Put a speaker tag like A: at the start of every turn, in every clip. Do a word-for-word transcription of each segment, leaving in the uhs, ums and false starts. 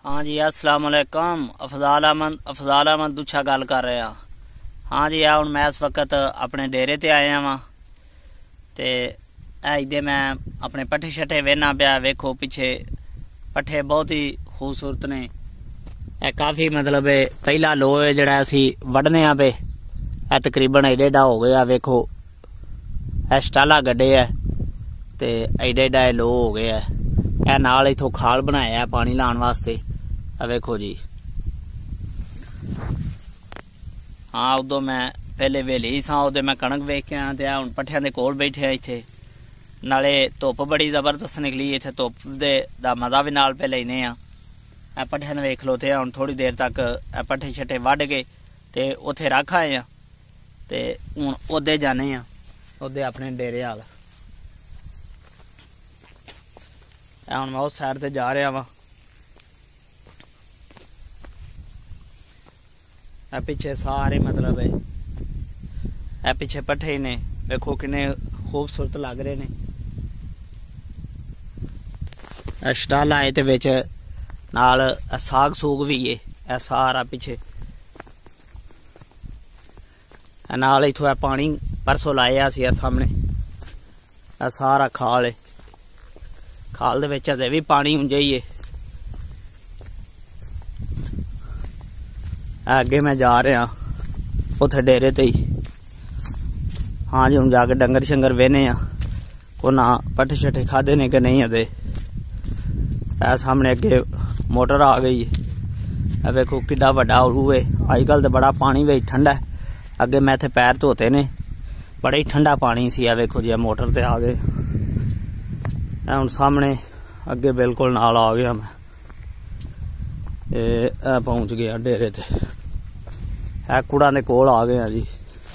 A: हाँ जी, अस्सलाम वालेकुम। अफजाल अहमद अफजाल अहमद दुछा गल कर रहे हैं। हाँ जी, आ हूँ मैं इस वक्त अपने डेरे ते आया वा ते इधे मैं अपने पट्ठे शट्ठे वेना पाया। वेखो पीछे पट्ठे बहुत ही खूबसूरत ने। ए काफ़ी मतलब पहला लो है जड़ा असी वढ़ने पे ए तकरीबन एडे एडा हो गया। वेखो ए स्टाला गड्डे है ते एडे एडा लो हो गया है। ए नाल इथों खाल बनाया है पानी लाने वास्ते। वेखो जी, हाँ उदो मैं पहले वेली सा उदे मैं कणक वेख के आया ते हुण पट्ठियां दे कोल बैठे इत्थे। नाले धुप बड़ी जबरदस्त निकली इत्थे, धुप दे दा मजा भी नाल पे लेने आ। ए पट्ठियां वेख लो ते हुण थोड़ी देर तक ए पट्ठे छट्ठे वढ के ते उत्थे रख आए आ ते हुण ओदे जाने आ, ओदे अपने डेरे हाल। हुण मैं उस साइड ते जा रहा वा। ए पिछे सारे मतलब ए पिछे पट्ठे ने, देखो किन्ने खूबसूरत लग रहे ने। स्टाल आए ते विच नाल साग सूग भी है। ए सारा पिछे नाल इथों ए पानी परसों लाया सी सामने। ए सारा खाल है, खाल दे विच अजे भी पानी उंजे ही है। अगे मैं जा रहा उथे डेरे ते ही। हाँ जी, हम जाके डंगर शंगर वेने आ को ना पट्ठे शट्ठे खादे ने कि नहीं अदे। ए सामने अगे मोटर आ गई है। वेखो किड्डा वड्डा उरू है। अजकल तो बड़ा पानी भी ठंडा है। अगे मैं इत्थे पैर धोते ने, बड़ा ही ठंडा पानी सी। वेखो जी मोटर ते आ गए। हुण सामने अगे बिल्कुल नाल आ गया मैं। ए पहुंच गया डेरे ते। ए कुड़ा दे कोल आ गया जी।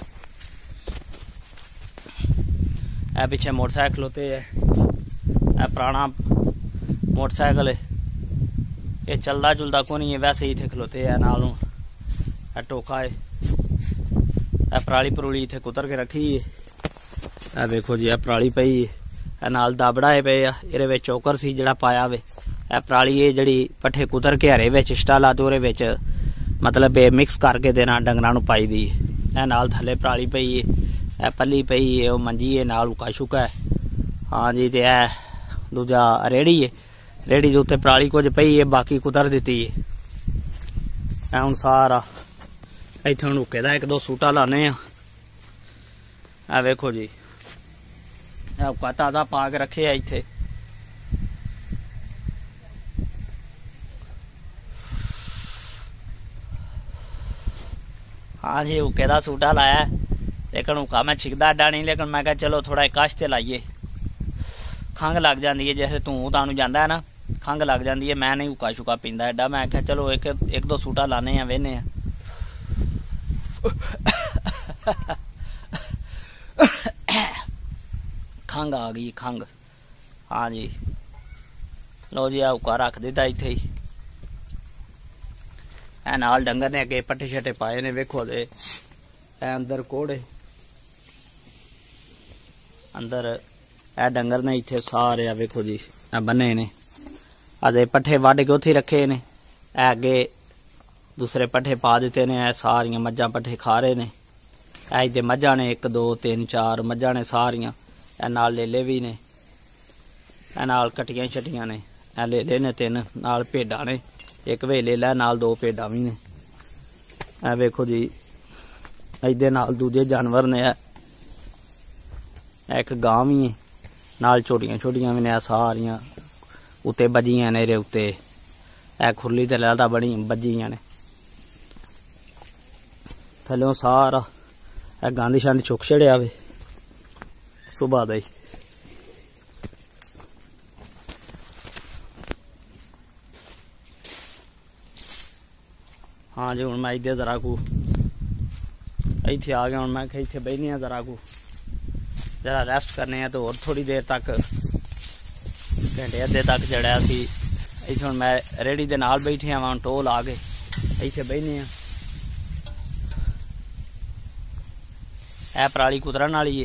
A: ए पिछे मोटरसाइकिल होते है। ए पुराना मोटरसाइकिल है, ये चलदा जुलदा को नहीं है, वैसे ही इत्थे खलोते है। नालों ए टोका है। ए पराली परूली इत्थे कुतर के रखी है। ए देखो जी, ए पराली पई है। ए नाल दाबड़ा पे आ, इहदे विच चोकर सी जिहड़ा पाया वे। ए पराली है जिहड़ी पट्ठे कुतर के हरे विच स्टाला ते ओहदे विच मतलब ए मिक्स करके देना डंगरां नूं पाई दी। ए नाल थल्ले पराली पई है। ए पल्ली पई है, ओह मंजी है, नाल उका शुका है। हाँ जी, ते ए दूजा रेड़ी है। रेड़ी दे उत्ते पराली कुछ पई है, बाकी कुतर दित्ती है। ए हुण सारा इत्थों रुके दा एक दो सूटा लाने आ। ए वेखो जी, उका ताजा पा के रखे आ इत्थे। हाँ जी, उके दा सूटा लाया, लेकिन उका मैं छिकदा अड्डा नहीं। लेकिन मैं कहा चलो थोड़ा कश ते लाइए, खंघ लग जाती है। जैसे तू तानू जाता है ना, खंघ लग जाती है। मैं नहीं उका शुका पींदा एडा। मैं क्या चलो एक एक दो सूटा लाने वेने आ। खंघ आ गई, खंघ। हाँ जी, लो जी, आ उका रख दिता इत्थे ही। ए नाल डंगर ने अगे पट्ठे शट्ठे पाए ने। वेखो दे ए अंदर कोड़े अंदर ए डंगर ने इत्थे सारे। आ वेखो जी, ए बने ने अदे पट्ठे वढ के उत्थे रखे ने। ए अगे दूसरे पट्ठे पा दिते ने। ए सारियां मज्जां पट्ठे खा रहे ने। ए इधे मज्जां ने एक दो तीन चार मज्जां ने सारियां। ए नाल लेले भी ने, ए नाल कटियां छटियां ने। ए लेले ने तीन, नाल भेडां ने, एक वेले लै नाल दो भेडां भी ने। ए वेखो जी, इहदे नाल दूजे जानवर ने। एक गां भी है, नाल छोटियां छोटियां भी ने। सारियां उत्ते बजियां ने, उत्ते ए खुरली ते लैदा बड़ी बजियां ने। थल्लों सारा ए गंद शंद चुक छड़िया वे सुबह दा ही। हाँ जी, हुण मैं इधर जरा को इत्थे आ गया। हुण मैं इत्थे बहने आ, जरा को जरा रेस्ट करने हैं। तो और थोड़ी देर तक घंटे अद्धे तक जड़ा असी इत्थे हुण मैं रेड़ी दे नाल बैठे आ। हुण टोल आ गए, इत्थे बहने आ। ए पराली कुतरन वाली है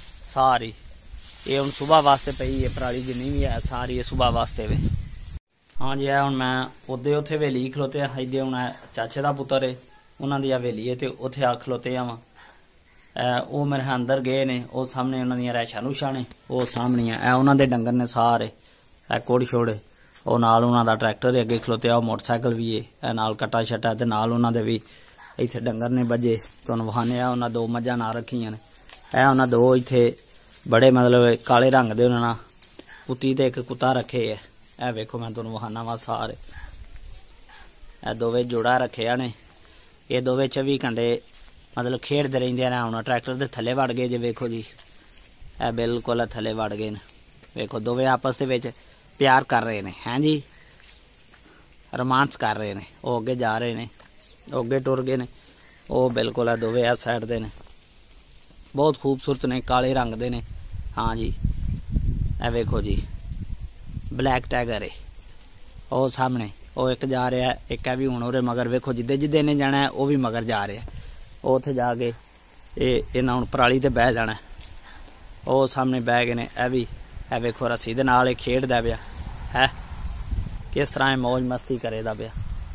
A: सारी। ये हुण सुबह वास्ते पई है पराली, जिन्नी भी है सारी सुबह वास्ते वे। हाँ जी, है हुण मैं उदे उत्थे हवेली खलोते इदे हुण चाचे का पुत्तर है, उन्होंने हवेली है तो उत्थे आ खलोते आ वहाँ। वो मेरे अंदर गए ने, वो सामने उन्होंने रैशा रूशा ने, वो सामने है उन्होंने डंगर ने सारे है कोड़ छोड़े। वो नाल उन्होंने ट्रैक्टर है अगे खलोते, वो मोटरसाइकिल भी है नाल कट्टा शट्टा, तो नाल उन्होंने भी इत्थे डंगर ने बजे तुहानूं वहाने। उन्हें दो मझां ना रखियां ने, है उन्हें दो इत्थे बड़े मतलब काले रंग दे उन्होंने कुत्ती ते एक कुत्ता रखे है। ए वेखो मैं तुहानूं वहाना वा सारे ए दोवे जोड़ा रखे ने। ये दोवे चौबी घंटे मतलब खेडते रहिंदे ने। हुण ट्रैक्टर दे थल्ले वड़ गए जे, वेखो जी ए बिल्कुल थल्ले वड़ गए ने। वेखो दोवे आपस दे विच प्यार कर रहे ने, हैं जी, रोमांस कर रहे ने। वो अगे जा रहे ने, वो अगे टुर गए ने, वो बिल्कुल दोवे इस साइड दे ने, बहुत खूबसूरत ने, काले रंग दे ने। हाँ जी, ए वेखो जी ब्लैक टाइगर है वो सामने, वो एक जा रहा है, एक है भी हुण उहदे मगर। वेखो जिदे जिदे ने जाना है वो भी मगर जा रहा है। वो उत्थे जाके ये इन्हां हुण पराली ते बह जाना है। वो सामने बह गए ने। ए भी ए वेखो रस्सी दे नाल खेडदा पिया है, किस तरह मौज मस्ती करेदा पिया।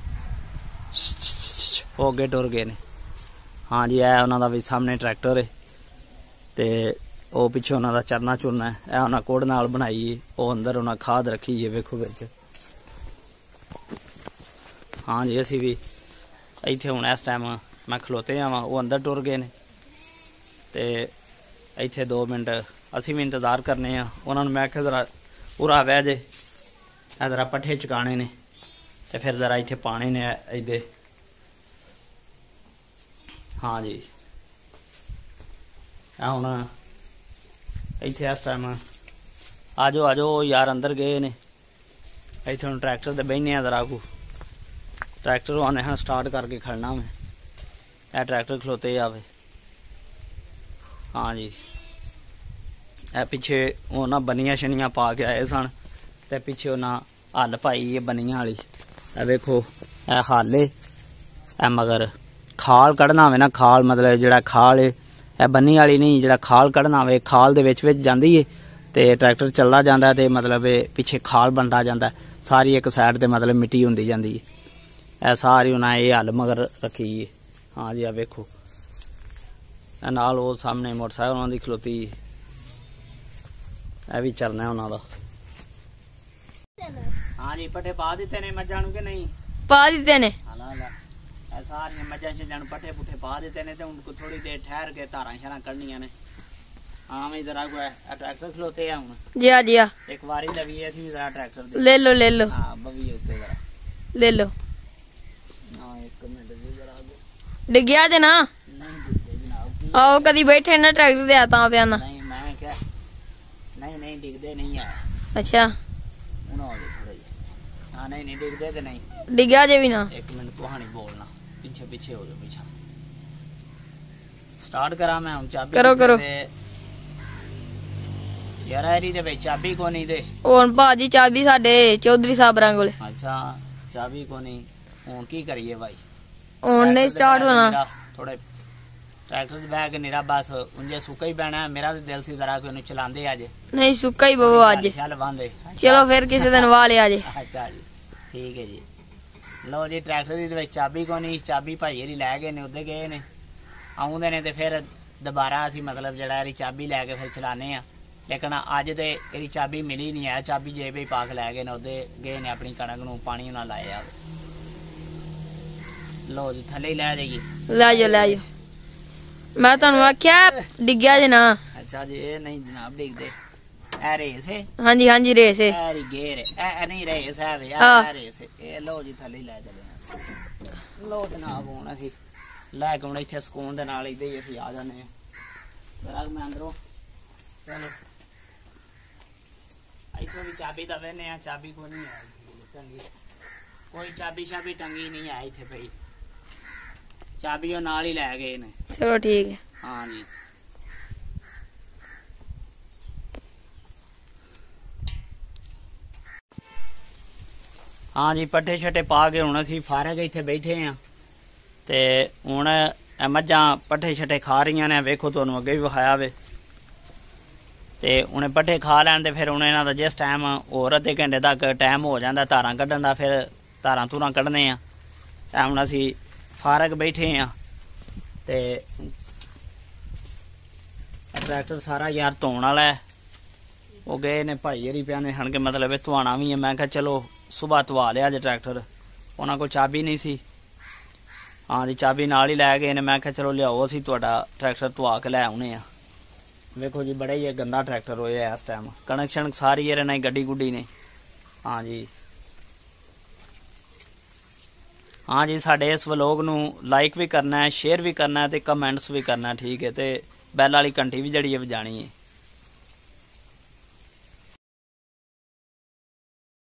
A: वो अगे टुर गए ने। हाँ जी, है उन्हों दा भी सामने ट्रैक्टर है ते वो पिछे उन्हों दा चरना चुरना है। ए उन्हें कोड़ नाल बनाई है, वो अंदर उन्हें खाद रखी है, वेखो बिच। हाँ जी, असी भी इत्थे हुण इस टाइम मैं खलोते आवां, वो अंदर टुर गए ने ते इत्थे दो मिनट असी भी इंतजार करने आ। उन्होंने मैं आख्या जरा उरा बह जे, जरा पट्ठे चकाने ने ते फिर जरा इत्थे पाने ने इदे। हाँ जी, हुण इत्थे इस टाइम आजो आजो यार अंदर गए ने। इत्थे हुण ट्रैक्टर ते बहने जरा को ट्रैक्टर आने हाँ स्टार्ट करके खड़ना मैं। ए ट्रैक्टर खलोते आवे। हाँ जी, ए पिछे वो ना बनियां शनियां पा के आए सन ते पिछे उन्हें हल पाई है बनियां वाली। ए वेखो ए हल है, ए मगर खाल कढ़ना होवे ना, खाल मतलब जिहड़ा खाल है ए बन्नी वाली नहीं, जिहड़ा खाल कढ़ना होवे खाल दे विच विच जांदी है ते ट्रैक्टर चलदा जांदा ते मतलब पिछे खाल बनदा जांदा, सारी एक साइड ते मतलब मिट्टी हुंदी जांदी है। ए सारी उन्हें ये हल मगर रखी है। हाँ जी, आ वेखो नाल वो सामने मोटरसाइकिल उन्होंने खलोती है, ए भी चलना है उन्होंने। हाँ जी, पट्ठे पा दिते ने मझां नूं कि नहीं?
B: पा दिते ने।
A: सारियां मझां शझां नूं पट्ठे पुट्ठे पा दिते ने ते हुण थोड़ी देर ठहर के धारां शारां कढनियां ने। हाँ मैं जरा को ट्रैक्टर खलोते आ हुण।
B: जी जी आ
A: एक वारी लवी असीं जरा ट्रैक्टर दे।
B: ले लो ले लो।
A: हाँ बवी उत्ते जरा
B: ले लो।
A: हाँ एक मिनट जी जरा
B: डिग्गिया जे ना?
A: नहीं डिगदे जनाब।
B: आओ कदी बैठे ना ट्रैक्टर ते आता पे आना।
A: नहीं मैं क्या नहीं नहीं डिगदे नहीं है।
B: अच्छा
A: हुण आ गए थोड़े जे। हाँ नहीं नहीं डिगदे ते नहीं।
B: डिग्गिया जे भी ना?
A: एक मिनट कहानी बोलना, पीछे पीछे हो जाओ, पीछे स्टार्ट करा मैं हुण। चाबी
B: करो करो
A: यार एरी दे विच चाबी को नहीं दे।
B: हुण भाजी चाबी साडे चौधरी साहबरां कोले।
A: अच्छा चाबी को नहीं, हुण की करिए भाई?
B: हुण नहीं स्टार्ट होना।
A: थोड़े ट्रैक्टर दे बैग निरा बस उंजे सुक्का ही पैना। मेरा तो दिल सी जरा कि उन्हें चलांदे अज।
B: नहीं सुक्का ही बवो अज।
A: चल बांधे।
B: चलो फिर किसी दिन वाले आ जे।
A: अच्छा जी ठीक है जी। लो जी ट्रैक्टर दी चाबी को नहीं, चाबी भाई हरी लै गए ने, उधर गए ने, आउंदे ने ते फिर दोबारा असी मतलब जड़ा एरी चाबी लैके फिर चलाने आ। लेकिन अज तो एरी चाबी मिली नहीं है। चाबी जेब ही पा के लै गए ने, उधर गए ने अपनी कणक नूं पानी उन्हें लाया। लो जी थले ही लै जाइए। लै
B: जाओ लै जाओ। मैं तुहानू आख्या डिग्गिया जे ना।
A: अच्छा जी ये नहीं जनाब डिगदे। ए रेस है?
B: हाँ जी हाँ जी रेस है।
A: ए गेर है, ए नहीं रेस है वे, ए रेस है। ए लो जी थले ही लै चले। लो जनाब हुण असीं लै के हुण इत्थे सुकून दे नाल इधर ही असीं आ जाने आ। जरा मैं अंदरों चलो इत्थों भी चाबी तो वेने आ, चाबी को नहीं है टंगी, कोई चाबी शाबी टंगी नहीं है इत्थे पई। चाबी नाल ही लै गए ने।
B: चलो ठीक है।
A: हाँ जी हाँ जी पट्ठे छट्टे पा के हुण असीं फारग इत्थे बैठे हाँ ते हुण मझां पट्ठे छट्टे खा रही ने। वेखो तुहानूं अगे भी विखाया वे ਤੇ ਉਹਨੇ ਪੱਠੇ ਖਾ ਲੈਣ ਤੇ ਫਿਰ ਹੁਣ ਇਹਨਾਂ ਦਾ ਜਿਸ ਟਾਈਮ ਹੋਰ ਅੱਧੇ ਘੰਟੇ ਤੱਕ ਟਾਈਮ ਹੋ ਜਾਂਦਾ ਧਾਰਾਂ ਕੱਢਣ ਦਾ, ਫਿਰ ਧਾਰਾਂ ਧੂਰਾਂ ਕੱਢਣੇ ਆ। ਤਾਂ ਹੁਣ ਅਸੀਂ ਫਾਰਗ ਬੈਠੇ ਆ ਤੇ ट्रैक्टर सारा यार धोने वाला है। वो गए ने भाई हरी पिया ने हन के मतलब धोना भी है। मैं कहा चलो सुबह धवा लिया अज ट्रैक्टर, उन्होंने कोई चाबी नहीं सी। हाँ जी चाबी नाल ही लै गए ने। मैं कहा चलो लियाओ असी तुहाडा ट्रैक्टर धवा के लै आने आ। वेखो जी बड़ा ही गंदा ट्रैक्टर होया इस टाइम, कणक शणक सारी ये ना गड्डी गुड्डी ने। हाँ जी हाँ जी साडे इस व्लॉग नू लाइक भी करना है, शेयर भी करना है ते कमेंट्स भी करना है, ठीक है। तो बैल वाली घंटी भी जड़ी है वजानी है।